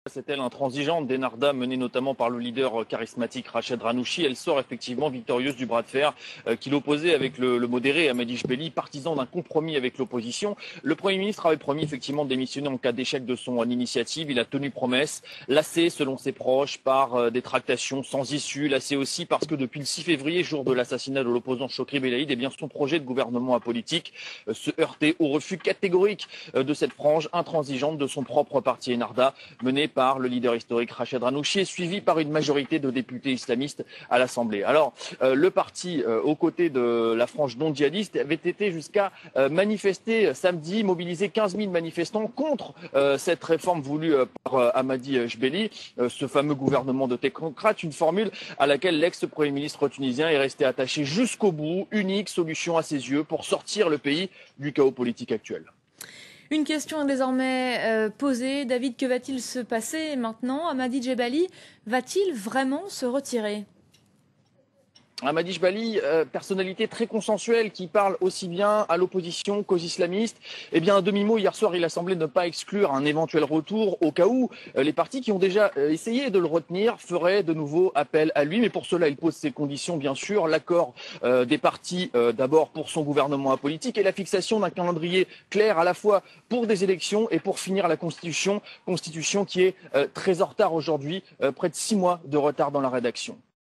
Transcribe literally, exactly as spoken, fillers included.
C'est elle intransigeante d'Enarda, menée notamment par le leader charismatique Rached Ghannouchi. Elle sort effectivement victorieuse du bras de fer euh, qui l'opposait avec le, le modéré Ahmadi Jebeli, partisan d'un compromis avec l'opposition. Le Premier ministre avait promis effectivement de démissionner en cas d'échec de son initiative. Il a tenu promesse, lassé selon ses proches par euh, des tractations sans issue, lassé aussi parce que depuis le six février, jour de l'assassinat de l'opposant Chokri Belaïd, eh bien son projet de gouvernement apolitique euh, se heurtait au refus catégorique euh, de cette frange intransigeante de son propre parti Enarda, mené par par le leader historique Rached Ghannouchi, suivi par une majorité de députés islamistes à l'Assemblée. Alors, euh, le parti, euh, aux côtés de la frange non djihadiste, avait été jusqu'à euh, manifester samedi, mobiliser quinze mille manifestants contre euh, cette réforme voulue euh, par euh, Ahmadi Jebeli, euh, ce fameux gouvernement de technocrates, une formule à laquelle l'ex-premier ministre tunisien est resté attaché jusqu'au bout, unique solution à ses yeux pour sortir le pays du chaos politique actuel. Une question est désormais euh, posée. David, que va-t-il se passer maintenant? Ahmadi Jebeli va-t-il vraiment se retirer? Ahmadi Jebeli, euh, personnalité très consensuelle qui parle aussi bien à l'opposition qu'aux islamistes. Eh bien, un demi-mot, hier soir, il a semblé ne pas exclure un éventuel retour au cas où euh, les partis qui ont déjà euh, essayé de le retenir feraient de nouveau appel à lui. Mais pour cela, il pose ses conditions, bien sûr. L'accord euh, des partis, euh, d'abord pour son gouvernement apolitique et la fixation d'un calendrier clair à la fois pour des élections et pour finir la Constitution. Constitution qui est euh, très en retard aujourd'hui, euh, près de six mois de retard dans la rédaction.